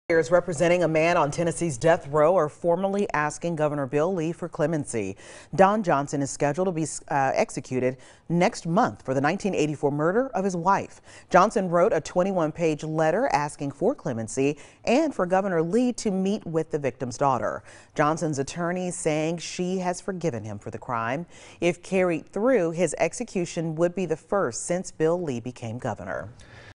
Lawyers representing a man on Tennessee's death row are formally asking Governor Bill Lee for clemency. Don Johnson is scheduled to be executed next month for the 1984 murder of his wife. Johnson wrote a 21-page letter asking for clemency and for Governor Lee to meet with the victim's daughter. Johnson's attorney saying she has forgiven him for the crime. If carried through, his execution would be the first since Bill Lee became governor.